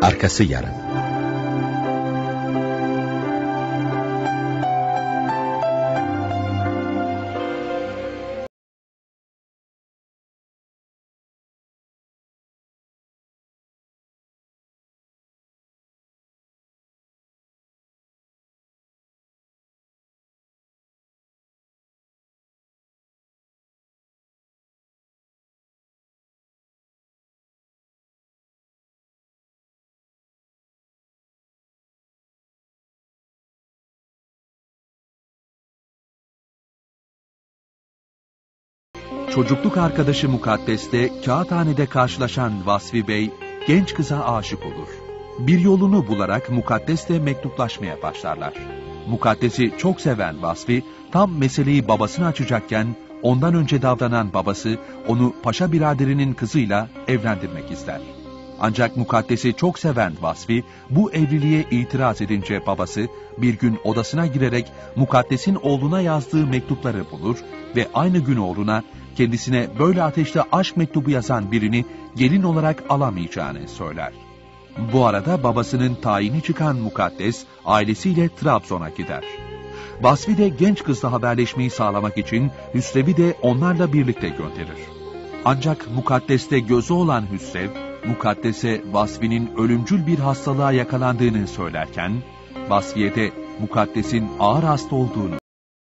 Arkası yarın. Çocukluk arkadaşı Mukaddes'le kağıthanede karşılaşan Vasfi Bey, genç kıza aşık olur. Bir yolunu bularak Mukaddes'le mektuplaşmaya başlarlar. Mukaddes'i çok seven Vasfi, tam meseleyi babasına açacakken, ondan önce davranan babası, onu paşa biraderinin kızıyla evlendirmek ister. Ancak Mukaddes'i çok seven Vasfi, bu evliliğe itiraz edince babası, bir gün odasına girerek Mukaddes'in oğluna yazdığı mektupları bulur ve aynı gün oğluna, kendisine böyle ateşte aşk mektubu yazan birini gelin olarak alamayacağını söyler. Bu arada babasının tayini çıkan Mukaddes, ailesiyle Trabzon'a gider. Vasfi de genç kızla haberleşmeyi sağlamak için Hüsrev'i de onlarla birlikte gönderir. Ancak Mukaddes'te gözü olan Hüsrev, Mukaddes'e Vasfi'nin ölümcül bir hastalığa yakalandığını söylerken, Vasfi'ye de Mukaddes'in ağır hasta olduğunu.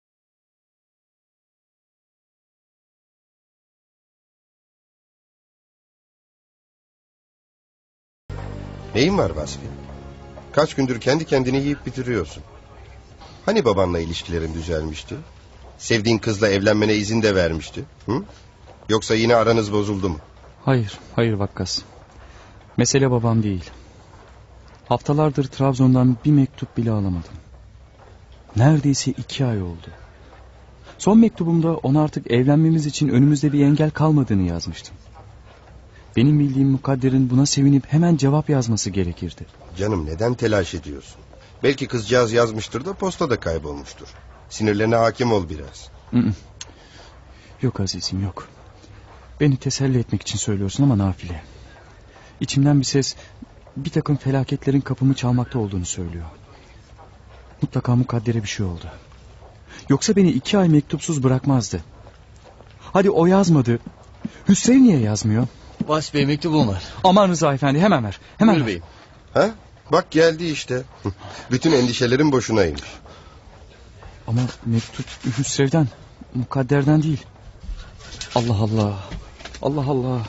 Neyin var Vasfi? Kaç gündür kendi kendini yiyip bitiriyorsun. Hani babanla ilişkilerin düzelmişti? Sevdiğin kızla evlenmene izin de vermişti. Hı? Yoksa yine aranız bozuldu mu? Hayır Vakkas. Mesele babam değil. Haftalardır Trabzon'dan bir mektup bile alamadım. Neredeyse 2 ay oldu. Son mektubumda ona artık evlenmemiz için önümüzde bir engel kalmadığını yazmıştım. Benim bildiğim Mukadder'in buna sevinip hemen cevap yazması gerekirdi. Canım, neden telaş ediyorsun? Belki kızcağız yazmıştır da postada kaybolmuştur. Sinirlerine hakim ol biraz. Yok azizim, yok. Beni teselli etmek için söylüyorsun ama nafile. İçimden bir ses bir takım felaketlerin kapımı çalmakta olduğunu söylüyor. Mutlaka Mukadder'e bir şey oldu. Yoksa beni 2 ay mektupsuz bırakmazdı. Hadi o yazmadı. Hüsrev niye yazmıyor? Vasfi Bey, mektubum var. Aman Rıza Efendi, hemen ver. Hemen Buyur ver. beyim. Ha? Bak geldi işte. Bütün endişelerin boşunaymış. Ama mektup Hüsrev'den, Mukadder'den değil. Allah Allah. Allah Allah.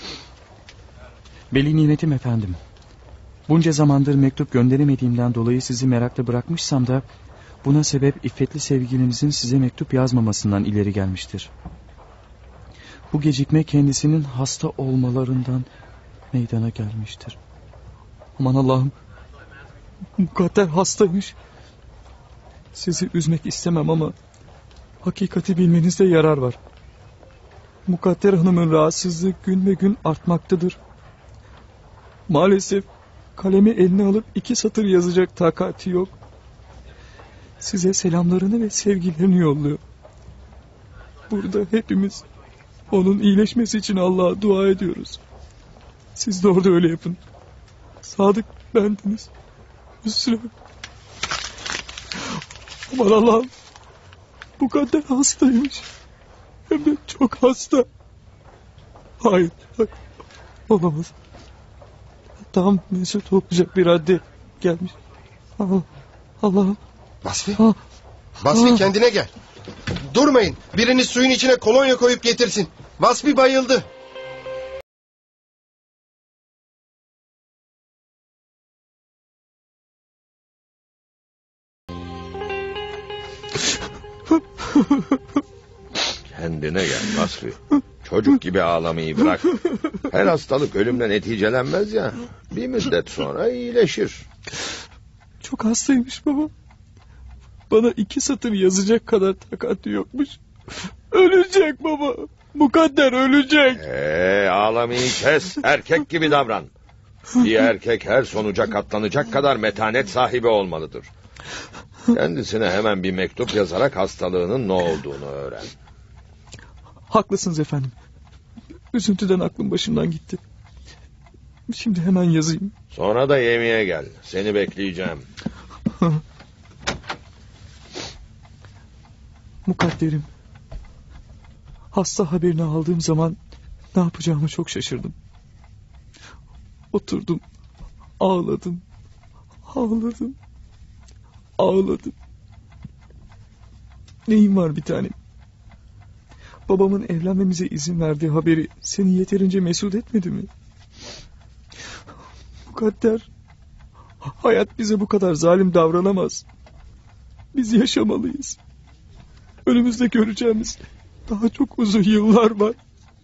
Veli nimetim efendim. Bunca zamandır mektup gönderemediğimden dolayı sizi merakla bırakmışsam da buna sebep iffetli sevgilinizin size mektup yazmamasından ileri gelmiştir. Bu gecikme kendisinin hasta olmalarından meydana gelmiştir. Aman Allah'ım, Mukadder hastaymış. Sizi üzmek istemem ama hakikati bilmenizde yarar var. Mukadder Hanım'ın rahatsızlığı gün ve gün artmaktadır. Maalesef kalemi eline alıp 2 satır yazacak takati yok. Size selamlarını ve sevgilerini yolluyor. Burada hepimiz onun iyileşmesi için Allah'a dua ediyoruz. Siz de orada öyle yapın. Sadık bendiniz. Hüsrev. Aman Allah'ım. Mukadder hastaymış. Hem de çok hasta. Hayır. Olamaz. Tam mesut olacak bir radde gelmiş. Allah'ım. Vasfi? Vasfi, kendine gel. Durmayın. Biriniz suyun içine kolonya koyup getirsin. Vasfi bayıldı. Kendine gel Vasfi. Çocuk gibi ağlamayı bırak. Her hastalık ölümle neticelenmez ya. Bir müddet sonra iyileşir. Çok hastaymış baba. Bana 2 satır yazacak kadar takati yokmuş. Ölecek baba. Mukadder ölecek. Ağlamayı kes. Erkek gibi davran. Bir erkek her sonuca katlanacak kadar metanet sahibi olmalıdır. Kendisine hemen bir mektup yazarak hastalığının ne olduğunu öğren. Haklısınız efendim. Üzüntüden aklım başımdan gitti. Şimdi hemen yazayım. Sonra da yemeğe gel. Seni bekleyeceğim. Mukadderim. Hasta haberini aldığım zaman ne yapacağımı çok şaşırdım. Oturdum, ağladım, ağladım. Neyim var bir tanem? Babamın evlenmemize izin verdiği haberi seni yeterince mesut etmedi mi? Mukadder, hayat bize bu kadar zalim davranamaz. Biz yaşamalıyız. Önümüzde göreceğimiz daha çok uzun yıllar var.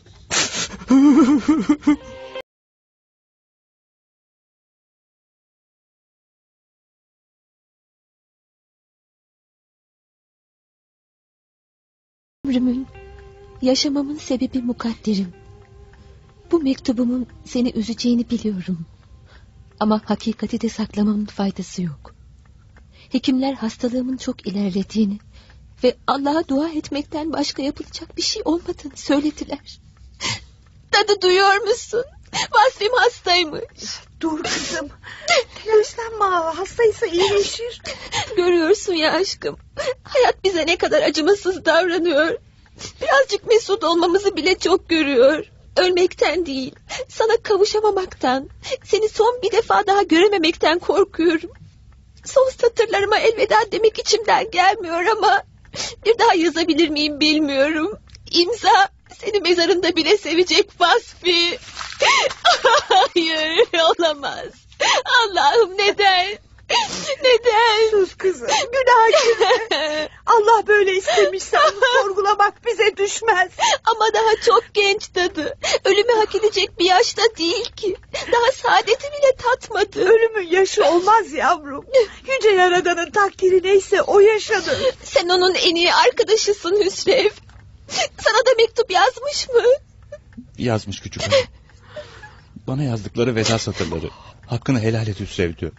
Ömrümün, yaşamamın sebebi Mukadderim. Bu mektubumun seni üzeceğini biliyorum. Ama hakikati de saklamamın faydası yok. Hekimler hastalığımın çok ilerlediğini ve Allah'a dua etmekten başka yapılacak bir şey olmadığını söylediler. Dadı duyuyor musun? Vasfim hastaymış. Dur kızım. Telaşlanma, hastaysa iyileşir. Görüyorsun ya aşkım. Hayat bize ne kadar acımasız davranıyor. Birazcık mesut olmamızı bile çok görüyor. Ölmekten değil, sana kavuşamamaktan, seni son bir defa daha görememekten korkuyorum. Son satırlarıma elveda demek içimden gelmiyor ama bir daha yazabilir miyim bilmiyorum. İmza seni mezarında bile sevecek Vasfi. Hayır, olamaz. Allah'ım neden? Neden? Sus kızım, günah girme. Allah böyle istemişse sorgulamak bize düşmez. Ama daha çok genç dadı. Ölümü hak edecek bir yaşta değil ki. Daha saadeti bile tatmadı. Ölümün yaşı olmaz yavrum. Yüce Yaradan'ın takdiri neyse o yaşadı. Sen onun en iyi arkadaşısın Hüsrev. Sana da mektup yazmış mı? Yazmış küçük hanım. Bana yazdıkları veda satırları. Hakkını helal et Hüsrev diyor.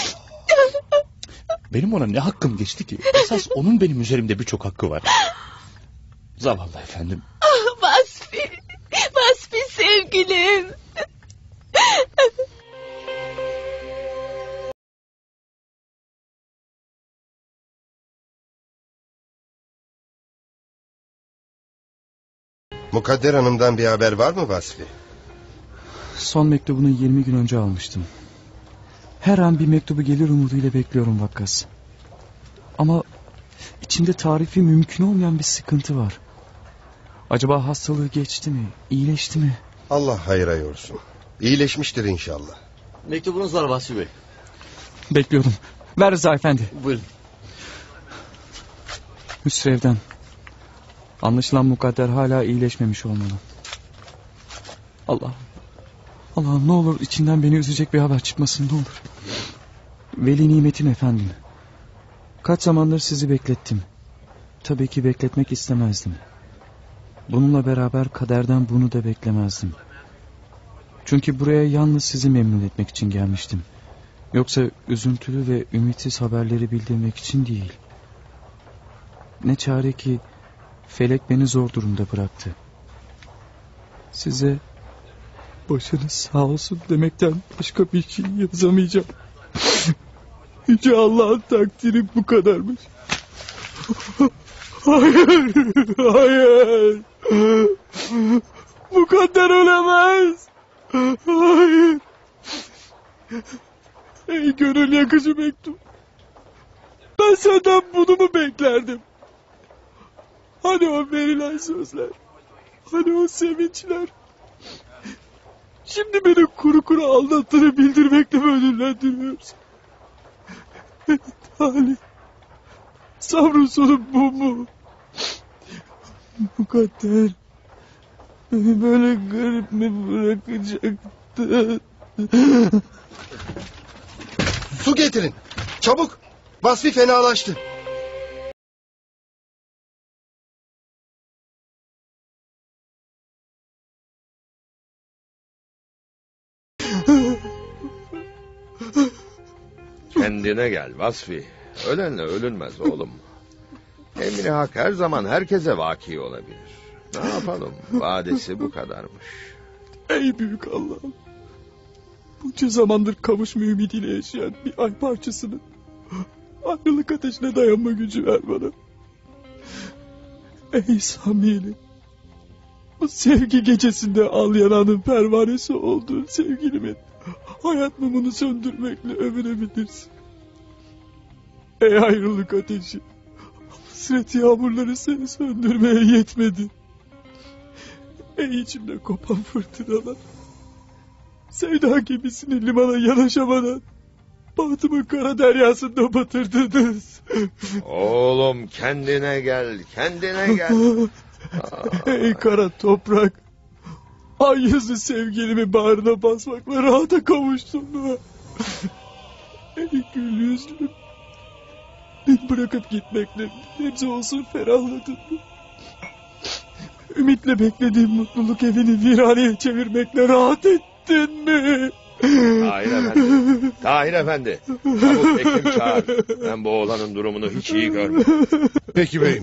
Benim ona ne hakkım geçti ki? Esas onun benim üzerimde birçok hakkı var. Zavallı efendim. Ah Vasfi. Vasfi sevgilim. Mukadder Hanım'dan bir haber var mı Vasfi? Son mektubunu 20 gün önce almıştım. Her an bir mektubu gelir umuduyla bekliyorum Vakkas. Ama içinde tarifi mümkün olmayan bir sıkıntı var. Acaba hastalığı geçti mi? İyileşti mi? Allah hayra yorsun. İyileşmiştir inşallah. Mektubunuz var Vasfi Bey. Bekliyorum. Ver Rıza Efendi. Buyurun. Hüsrev'den. Anlaşılan Mukadder hala iyileşmemiş olmalı. Allah'ım ne olur içinden beni üzecek bir haber çıkmasın, ne olur. Veli nimetim efendim. Kaç zamandır sizi beklettim. Tabii ki bekletmek istemezdim. Bununla beraber kaderden bunu da beklemezdim. Çünkü buraya yalnız sizi memnun etmek için gelmiştim. Yoksa üzüntülü ve ümitsiz haberleri bildirmek için değil. Ne çare ki felek beni zor durumda bıraktı. Size başınız sağ olsun demekten başka bir şey yazamayacağım. Yüce Allah'ın takdiri bu kadarmış. Hayır. Mukadder ölemez. Hayır. Ey gönül yakıcı mektup. Ben senden bunu mu beklerdim? Hani o verilen sözler? Hani o sevinçler? Şimdi beni kuru kuru aldattığını bildirmekle mi ödüllendiriyorsun? Talih. Sabrın sonu bu mu? Mukadder. Beni böyle garip mi bırakacaktı? Su getirin. Çabuk. Vasfi fenalaştı. Kendine gel Vasfi. Ölenle ölünmez oğlum. Emri hak her zaman herkese vaki olabilir. Ne yapalım? Vadesi bu kadarmış. Ey büyük Allah'ım. Bunca zamandır kavuşma ümidiyle yaşayan bir ay parçasının ayrılık ateşine dayanma gücü ver bana. Ey Samiyeli, bu sevgi gecesinde al yananın pervanesi olduğun sevgilimin hayat mumunu söndürmekle övünebilirsin. Ey ayrılık ateşi, hasret yağmurları seni söndürmeye yetmedi. Ey içimde kopan fırtınalar, sevda gemisini limana yanaşamadan bahtımı kara deryasında batırdınız. Oğlum kendine gel, kendine gel. Ey kara toprak, ay yüzlü sevgilimi bağrına basmakla rahata kavuştun mu? Ey gül yüzlüm, beni bırakıp gitmekle nebze olsun ferahladın mı? Ümitle beklediğim mutluluk evini viraneye çevirmekle rahat ettin mi? Tahir Efendi, Tahir Efendi. Çabuk hekim çağır. Ben bu oğlanın durumunu hiç iyi görmedim. Peki beyim.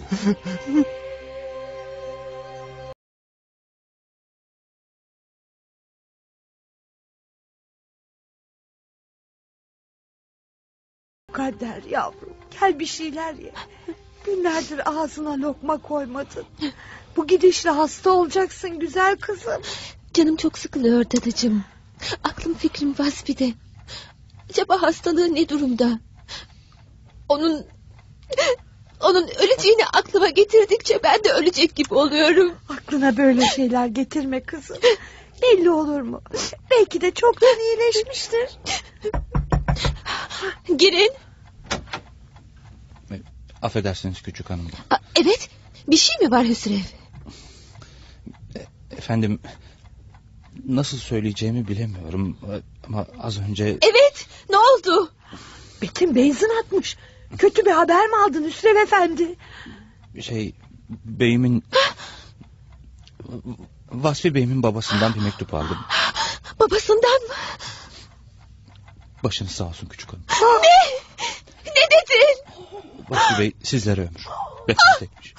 Mukadder yavrum, gel bir şeyler ye. Günlerdir ağzına lokma koymadın. Bu gidişle hasta olacaksın güzel kızım. Canım çok sıkılıyor dadıcığım. Aklım fikrim Vasfi'de. Acaba hastalığı ne durumda? Onun öleceğini aklıma getirdikçe ben de ölecek gibi oluyorum. Aklına böyle şeyler getirme kızım. Belli olur mu? Belki de çoktan iyileşmiştir. Girin. Affedersiniz küçük hanım. Evet, bir şey mi var Hüsrev? Efendim, nasıl söyleyeceğimi bilemiyorum. Ama az önce... Evet, ne oldu? Betim benzin atmış. Kötü bir haber mi aldın Hüsrev Efendi? Beyimin... Vasfi Bey'imin babasından bir mektup aldım. Babasından mı? Başınız sağ olsun küçük hanım. Ne? Ne dedin? Vasfi Bey sizlere ömür. Vefat etmiş.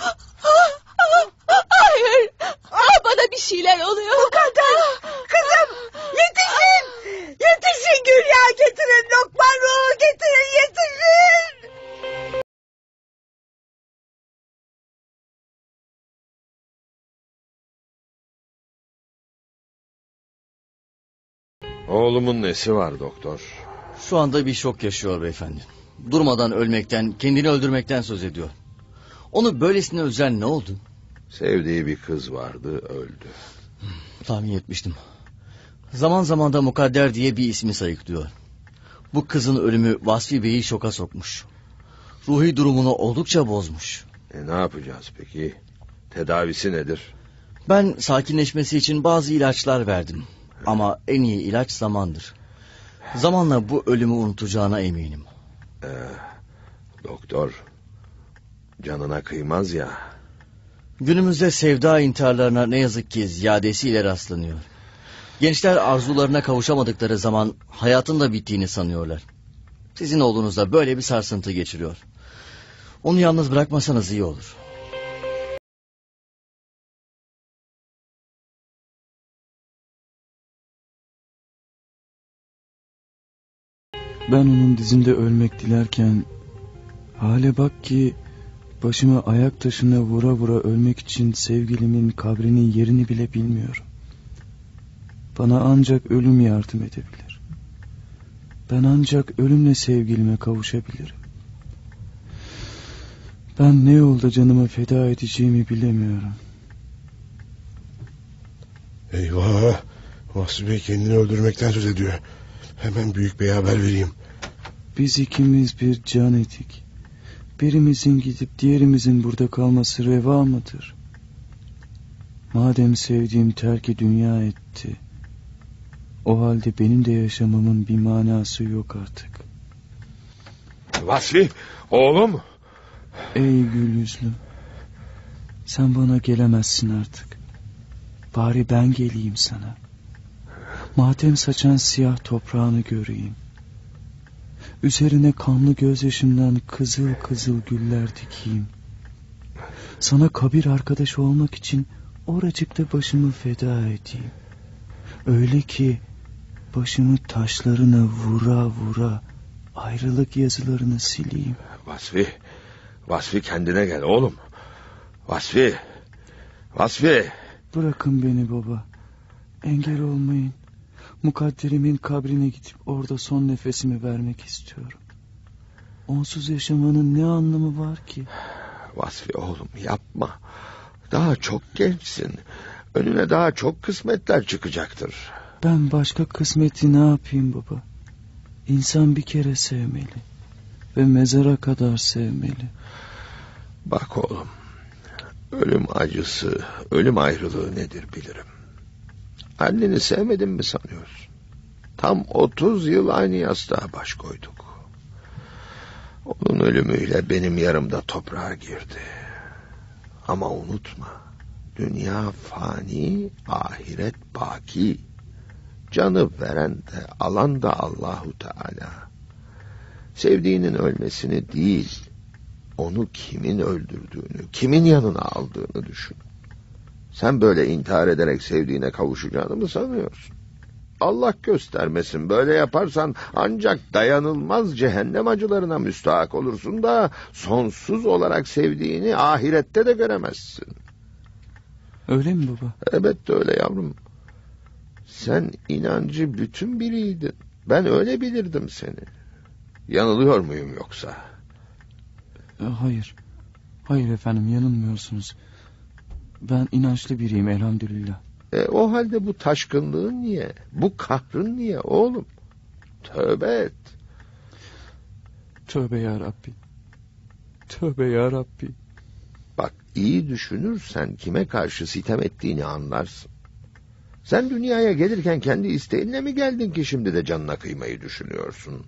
Hayır. Bana bir şeyler oluyor. Mukadder! Kızım! Yetişin! Yetişin Gülya getirin! Lokman ruhu getirin! Yetişin! Oğlumun nesi var doktor? Şu anda bir şok yaşıyor beyefendi. Durmadan ölmekten, kendini öldürmekten söz ediyor. Onu böylesine üzen ne oldu? Sevdiği bir kız vardı, öldü. Tahmin etmiştim. Zaman zaman da Mukadder diye bir ismi sayıklıyor. Bu kızın ölümü Vasfi Bey'i şoka sokmuş. Ruhi durumunu oldukça bozmuş. Ne yapacağız peki? Tedavisi nedir? Ben sakinleşmesi için bazı ilaçlar verdim. Ama en iyi ilaç zamandır. Zamanla bu ölümü unutacağına eminim. Doktor, canına kıymaz ya. Günümüzde sevda intiharlarına ne yazık ki ziyadesiyle rastlanıyor. Gençler arzularına kavuşamadıkları zaman hayatın da bittiğini sanıyorlar. Sizin oğlunuz da böyle bir sarsıntı geçiriyor. Onu yalnız bırakmasanız iyi olur. Ben onun dizinde ölmek dilerken hale bak ki başımı ayak taşına vura vura ölmek için sevgilimin kabrinin yerini bile bilmiyorum. Bana ancak ölüm yardım edebilir. Ben ancak ölümle sevgilime kavuşabilirim. Ben ne yolda canımı feda edeceğimi bilemiyorum. Eyvah! Vasfi Bey kendini öldürmekten söz ediyor. Hemen büyük beye haber vereyim. Biz ikimiz bir can idik. Birimizin gidip diğerimizin burada kalması reva mıdır? Madem sevdiğim terki dünya etti, o halde benim de yaşamamın bir manası yok artık. Vasfi, oğlum. Ey gül yüzlüm, sen bana gelemezsin artık. Bari ben geleyim sana. Matem saçan siyah toprağını göreyim. Üzerine kanlı gözyaşımdan kızıl kızıl güller dikeyim. Sana kabir arkadaş olmak için oracıkta başımı feda edeyim. Öyle ki başımı taşlarına vura vura ayrılık yazılarını sileyim. Vasfi kendine gel oğlum. Vasfi. Bırakın beni baba. Engel olmayın. Mukadderimin kabrine gidip orada son nefesimi vermek istiyorum. Onsuz yaşamanın ne anlamı var ki? Vasfi oğlum yapma. Daha çok gençsin. Önüne daha çok kısmetler çıkacaktır. Ben başka kısmeti ne yapayım baba? İnsan bir kere sevmeli. Ve mezara kadar sevmeli. Bak oğlum. Ölüm acısı, ölüm ayrılığı nedir bilirim. Anneni sevmedin mi sanıyorsun? Tam 30 yıl aynı yastığa baş koyduk. Onun ölümüyle benim yarımda toprağa girdi. Ama unutma, dünya fani, ahiret baki. Canı veren de alan da Allahu Teala. Sevdiğinin ölmesini değil, onu kimin öldürdüğünü, kimin yanına aldığını düşün. Sen böyle intihar ederek sevdiğine kavuşacağını mı sanıyorsun? Allah göstermesin, böyle yaparsan ancak dayanılmaz cehennem acılarına müstahak olursun da sonsuz olarak sevdiğini ahirette de göremezsin. Öyle mi baba? Elbette öyle yavrum. Sen inancı bütün biriydin. Ben öyle bilirdim seni. Yanılıyor muyum yoksa? Hayır. Hayır efendim, yanılmıyorsunuz. Ben inançlı biriyim elhamdülillah. O halde bu taşkınlığın niye? Bu kahrın niye oğlum? Tövbe et. Tövbe ya Rabbi. Tövbe ya Rabbi. Bak, iyi düşünürsen kime karşı sitem ettiğini anlarsın. Sen dünyaya gelirken kendi isteğinle mi geldin ki şimdi de canına kıymayı düşünüyorsun?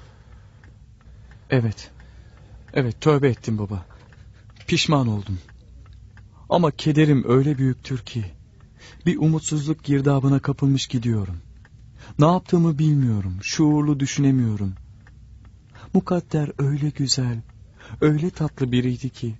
Evet. Evet, tövbe ettim baba. Pişman oldum. Ama kederim öyle büyüktür ki bir umutsuzluk girdabına kapılmış gidiyorum. Ne yaptığımı bilmiyorum. Şuurlu düşünemiyorum. Mukadder öyle güzel, öyle tatlı biriydi ki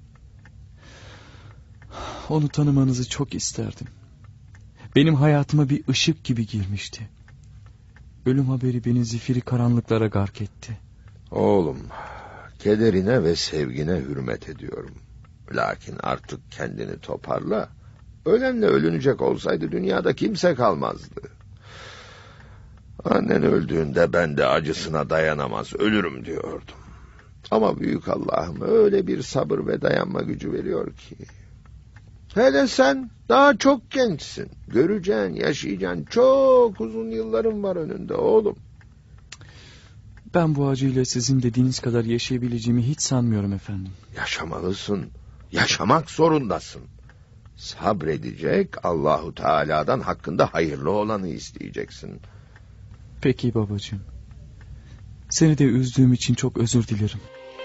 onu tanımanızı çok isterdim. Benim hayatıma bir ışık gibi girmişti. Ölüm haberi beni zifiri karanlıklara gark etti. Oğlum, kederine ve sevgine hürmet ediyorum. Lakin artık kendini toparla. Ölenle ölünecek olsaydı dünyada kimse kalmazdı. Annen öldüğünde ben de acısına dayanamaz ölürüm diyordum. Ama büyük Allah'ım öyle bir sabır ve dayanma gücü veriyor ki. Hele sen daha çok gençsin. Göreceğin, yaşayacağın çok uzun yılların var önünde oğlum. Ben bu acıyla sizin dediğiniz kadar yaşayabileceğimi hiç sanmıyorum efendim. Yaşamalısın. Yaşamak zorundasın. Sabredecek, Allahu Teala'dan hakkında hayırlı olanı isteyeceksin. Peki babacığım. Seni de üzdüğüm için çok özür dilerim.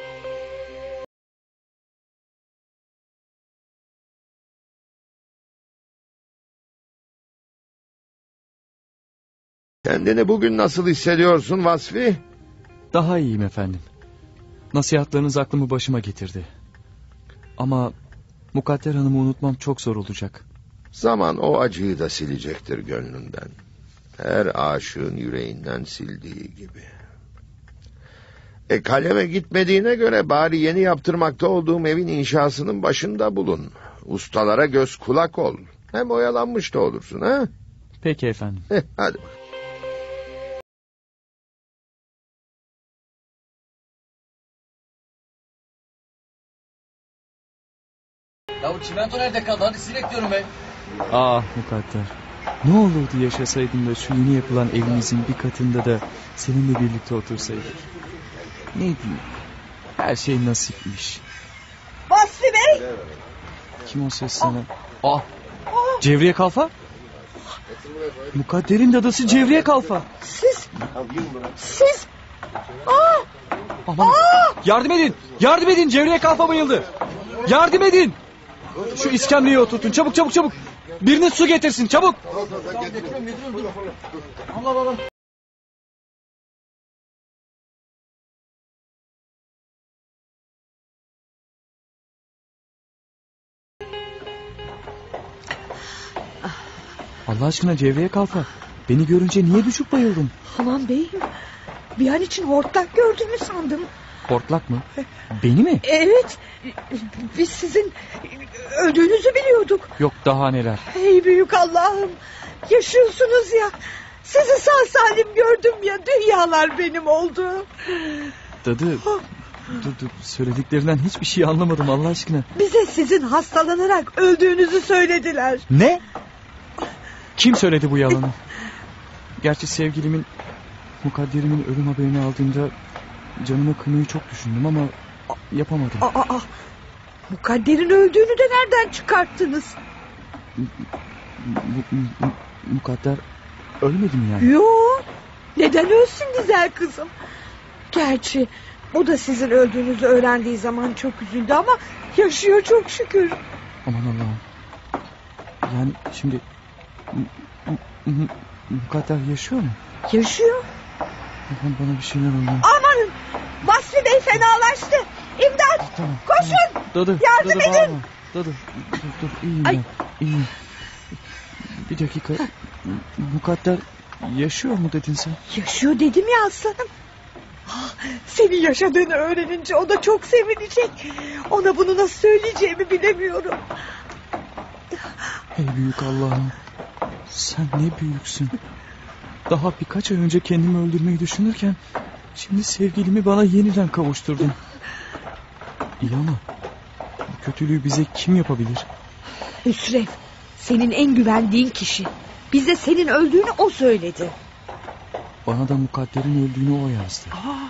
Kendini bugün nasıl hissediyorsun Vasfi? Daha iyiyim efendim. Nasihatlarınız aklımı başıma getirdi. Ama Mukadder Hanım'ı unutmam çok zor olacak. Zaman o acıyı da silecektir gönlünden. Her aşığın yüreğinden sildiği gibi. Kaleme gitmediğine göre bari yeni yaptırmakta olduğum evin inşasının başında bulun. Ustalara göz kulak ol. Hem oyalanmış da olursun ha? Peki efendim. Hadi. Ya bu çimento nerede kaldı? Hadi sizi bekliyorum be. Mukadder. Ne olurdu yaşasaydım da şu yeni yapılan evimizin bir katında da seninle birlikte otursaydık. Ne diyeyim? Her şey nasipmiş. Vasfi Bey! Kim o ses sana? Cevriye Kalfa? Mukadder'in dadısı Cevriye Kalfa. Siz! Aman! Yardım edin! Yardım edin! Cevriye Kalfa bayıldı! Yardım edin! Şu iskemleye oturtun. Çabuk çabuk çabuk! Biriniz su getirsin çabuk! Allah aşkına Cevriye Kalfa. Beni görünce niye düşüp bayıldın? Aman beyim, bir an için hortlak gördüğümü sandım. Hortlak mı? Beni mi? Evet, biz sizin öldüğünüzü biliyorduk. Yok daha neler. Ey büyük Allah'ım, yaşıyorsunuz ya. Sizi sağ salim gördüm ya, dünyalar benim oldu. Dadı, dur söylediklerinden hiçbir şey anlamadım Allah aşkına. Bize sizin hastalanarak öldüğünüzü söylediler. Ne? Kim söyledi bu yalanı? Gerçi sevgilimin, mukadderimin ölüm haberini aldığımda canıma kıymayı çok düşündüm ama yapamadım. Mukadder'in öldüğünü de nereden çıkarttınız? Mukadder ölmedi mi yani? Yok. Neden ölsün güzel kızım? Gerçi o da sizin öldüğünüzü öğrendiği zaman çok üzüldü ama yaşıyor çok şükür. Aman Allah'ım. Yani şimdi Mukadder yaşıyor mu? Yaşıyor. Bana bir şeyler oluyor. Amanın, Vasfi Bey fenalaştı. İmdat, Tamam, koşun. tamam. Dadı, yardım edin. Bağırma. Dadı, dur iyiyim Ay. ben. İyiyim. Bir dakika. Mukadder yaşıyor mu dedin sen? Yaşıyor dedim ya aslanım. Senin yaşadığını öğrenince o da çok sevinecek. Ona bunu nasıl söyleyeceğimi bilemiyorum. Ey büyük Allah'ım. Sen ne büyüksün. Daha birkaç ay önce kendimi öldürmeyi düşünürken şimdi sevgilimi bana yeniden kavuşturdun. İyi ama bu kötülüğü bize kim yapabilir? Hüsrev, senin en güvendiğin kişi. Bize senin öldüğünü o söyledi. Bana da Mukadder'in öldüğünü o yazdı.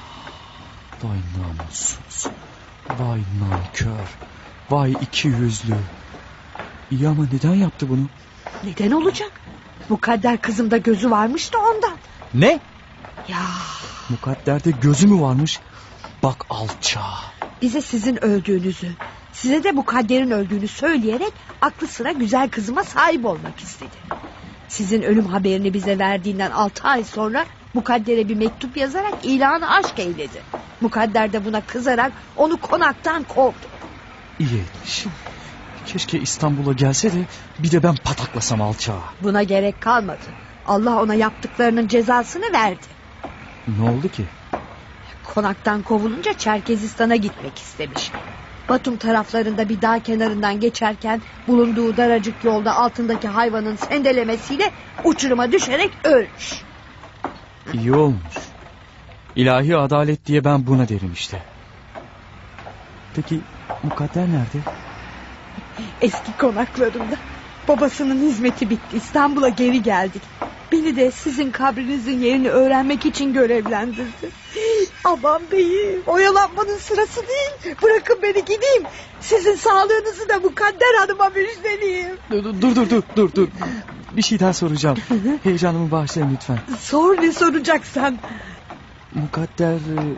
Vay namussuz. Vay nankör. Vay ikiyüzlü. İyi ama neden yaptı bunu? Neden olacak? Mukadder kızımda gözü varmış da ondan. Ne? Ya, Mukadder'de gözü mü varmış? Bak alçağı. bize sizin öldüğünüzü, size de Mukadder'in öldüğünü söyleyerek aklı sıra güzel kızıma sahip olmak istedi. Sizin ölüm haberini bize verdiğinden 6 ay sonra Mukadder'e bir mektup yazarak ilanı aşk eyledi. Mukadder de buna kızarak onu konaktan kovdu. İyi etmiş. Keşke İstanbul'a gelse de bir de ben pataklasam alçağı. Buna gerek kalmadı. Allah ona yaptıklarının cezasını verdi. Ne oldu ki? Konaktan kovulunca Çerkezistan'a gitmek istemiş. Batum taraflarında bir dağ kenarından geçerken bulunduğu daracık yolda altındaki hayvanın sendelemesiyle uçuruma düşerek ölmüş. İyi olmuş. İlahi adalet diye ben buna derim işte. Peki Mukadder nerede? Eski konaklarında. Babasının hizmeti bitti. İstanbul'a geri geldik. Beni de sizin kabrinizin yerini öğrenmek için görevlendirdi. Aman beyim, oyalanmanın sırası değil. Bırakın beni gideyim. Sizin sağlığınızı da Mukadder Hanım'a müjdeleyeyim. Dur. Bir şey daha soracağım. Heyecanımı bağışlayın lütfen. Sor, ne soracaksan. Mukadder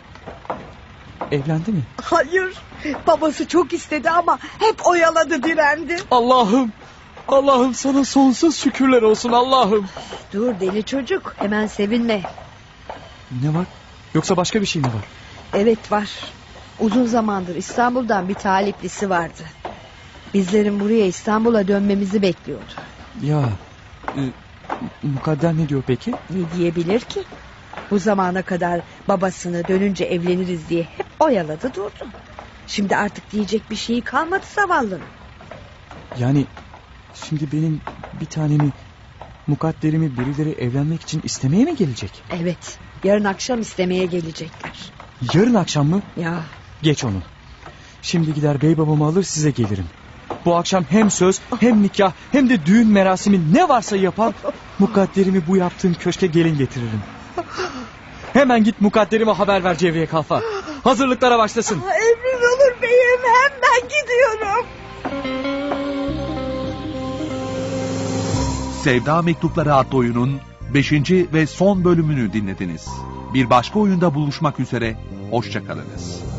evlendi mi? Hayır, babası çok istedi ama hep oyaladı, direndi. Allah'ım sana sonsuz şükürler olsun Allah'ım. Dur deli çocuk, hemen sevinme. Ne var? Yoksa başka bir şey mi var? Evet var. Uzun zamandır İstanbul'dan bir taliplisi vardı. Bizlerin buraya İstanbul'a dönmemizi bekliyordu. Ya Mukadder ne diyor peki? Ne diyebilir ki? Bu zamana kadar babasını dönünce evleniriz diye hep oyaladı durdu. Şimdi artık diyecek bir şeyi kalmadı zavallının. Yani şimdi benim bir tanemi, Mukadder'imi birileri evlenmek için istemeye mi gelecek? Evet, yarın akşam istemeye gelecekler. Yarın akşam mı? Ya. Geç onu. Şimdi gider bey babamı alır size gelirim. Bu akşam hem söz hem nikah hem de düğün merasimi ne varsa yapar. Mukadder'imi bu yaptığım köşke gelin getiririm. Hemen git Mukadder'ime haber ver Cevriye Kalfa. Hazırlıklara başlasın. Emrin olur beyim, hemen gidiyorum. Sevda Mektupları adlı oyunun 5. ve son bölümünü dinlediniz. Bir başka oyunda buluşmak üzere, hoşça kalınız.